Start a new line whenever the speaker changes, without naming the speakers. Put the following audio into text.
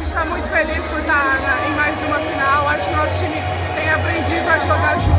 está muito feliz por estar em mais uma final. Acho que nosso time tem aprendido a jogar junto.